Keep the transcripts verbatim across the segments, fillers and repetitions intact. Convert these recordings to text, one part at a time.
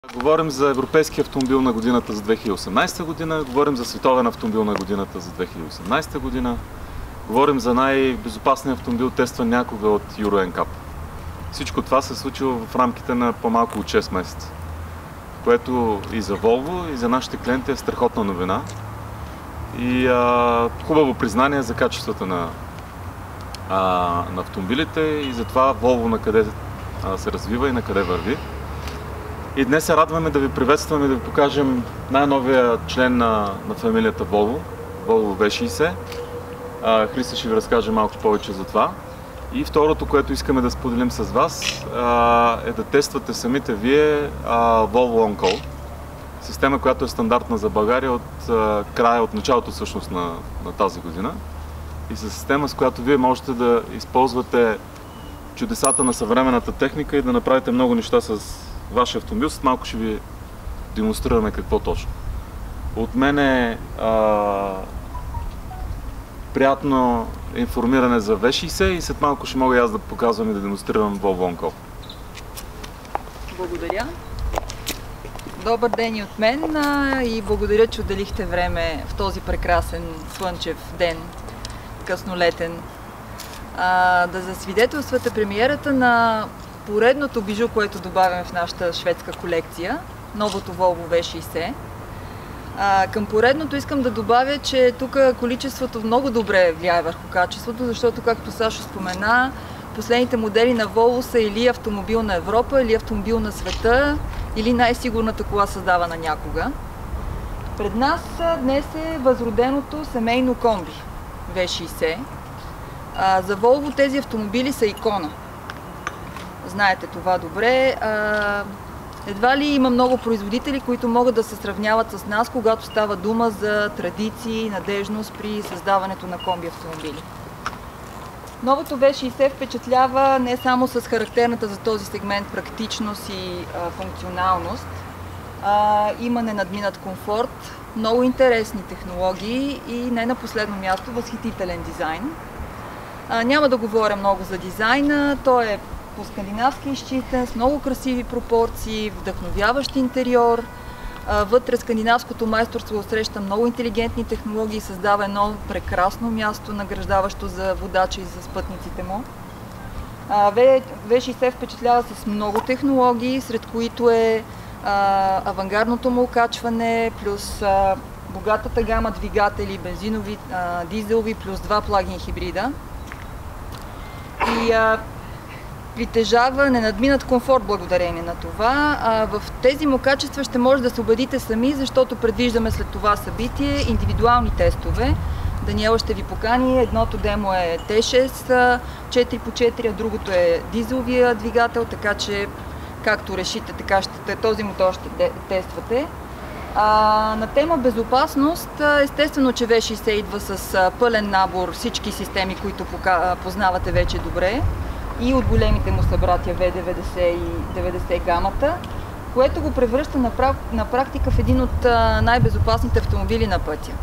Говорим за европейски автомобил на годината за две хиляди и осемнадесета година, говорим за световен автомобил на годината за две хиляди и осемнадесета година, говорим за най-безопасния автомобил, тестван някога от Euro ен кап. Всичко това се случило в рамките на по-малко от шест месеца, което и за Volvo, и за нашите клиенти е страхотна новина и а, хубаво признание за качествата на, а, на автомобилите и за това Volvo на къде а, се развива и на къде върви. И днес се радваме да ви приветстваме и да ви покажем най-новия член на, на фамилията Volvo, Volvo ви шейсет. А, Христо ще ви разкаже малко повече за това. И второто, което искаме да споделим с вас, а, е да тествате самите вие а, Volvo On Call. Система, която е стандартна за България от а, края, от началото всъщност на, на тази година. И с система, с която вие можете да използвате чудесата на съвременната техника и да направите много неща с вашия автомобил. След малко ще ви демонстрираме какво точно. От мен е а, приятно информиране за ви шейсет и след малко ще мога и аз да показвам и да демонстрирам Volvo On Call. Благодаря. Добър ден и от мен и благодаря, че отделихте време в този прекрасен слънчев ден, къснолетен, а, да засвидетелствате премиерата на поредното бижу, което добавяме в нашата шведска колекция, новото Volvo ви шейсет. А, към поредното искам да добавя, че тук количеството много добре влияе върху качеството, защото, както Сашо спомена, последните модели на Volvo са или автомобил на Европа, или автомобил на света, или най-сигурната кола създавана някога. Пред нас днес е възроденото семейно комби ви шейсет. А, за Volvo тези автомобили са икона. Знаете това добре. Едва ли има много производители, които могат да се сравняват с нас, когато става дума за традиции и надежност при създаването на комби автомобили. Новото ви шейсет впечатлява не само с характерната за този сегмент практичност и а, функционалност, а, има ненадминат комфорт, много интересни технологии и не на последно място възхитителен дизайн. А, няма да говоря много за дизайна, той е по-скандинавски изчистен, с много красиви пропорции, вдъхновяващ интериор. Вътре скандинавското майсторство среща много интелигентни технологии и създава едно прекрасно място, награждаващо за водача и за спътниците му. ви шейсет впечатлява с много технологии, сред които е а, авангардното му окачване, плюс а, богатата гама двигатели, бензинови, а, дизелови, плюс два плагин хибрида. И а, притежава ненадминат комфорт благодарение на това. А в тези му качества ще може да се убедите сами, защото предвиждаме след това събитие индивидуални тестове. Даниела ще ви покани. Едното демо е Т шест четири по четири, а другото е дизеловия двигател, така че както решите, така ще, този мотор ще тествате. А, на тема безопасност, естествено, че ви шейсет идва с пълен набор всички системи, които познавате вече добре, и от големите му събратия ви деветдесет и деветдесет гамата, което го превръща на, прак... на практика в един от най-безопасните автомобили на пътя.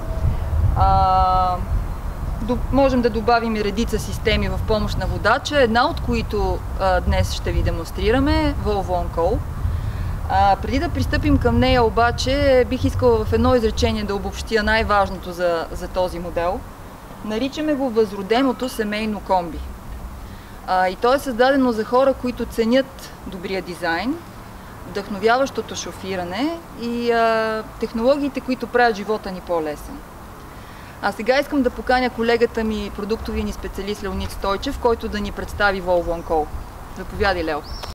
А, до... Можем да добавим и редица системи в помощ на водача, една от които а, днес ще ви демонстрираме, Volvo On Call. А, преди да пристъпим към нея обаче, бих искала в едно изречение да обобщя най-важното за, за този модел. Наричаме го възроденото семейно комби. А, и то е създадено за хора, които ценят добрия дизайн, вдъхновяващото шофиране и а, технологиите, които правят живота ни по-лесен. А сега искам да поканя колегата ми, продуктовия ни специалист Леонид Стойчев, който да ни представи Volvo On Call. Заповядай, Лео!